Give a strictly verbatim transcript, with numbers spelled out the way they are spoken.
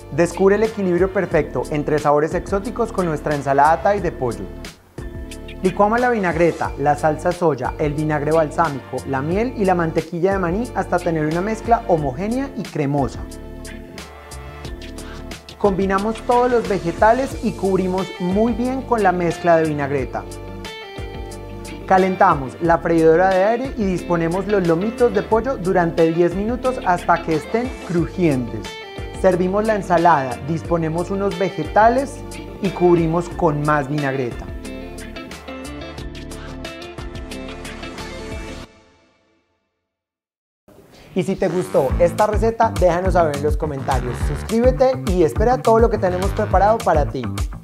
Descubre el equilibrio perfecto entre sabores exóticos con nuestra ensalada Thai de pollo. Licuamos la vinagreta, la salsa soya, el vinagre balsámico, la miel y la mantequilla de maní hasta tener una mezcla homogénea y cremosa. Combinamos todos los vegetales y cubrimos muy bien con la mezcla de vinagreta. Calentamos la freidora de aire y disponemos los lomitos de pollo durante diez minutos hasta que estén crujientes. Servimos la ensalada, disponemos unos vegetales y cubrimos con más vinagreta. Y si te gustó esta receta, déjanos saber en los comentarios. Suscríbete y espera todo lo que tenemos preparado para ti.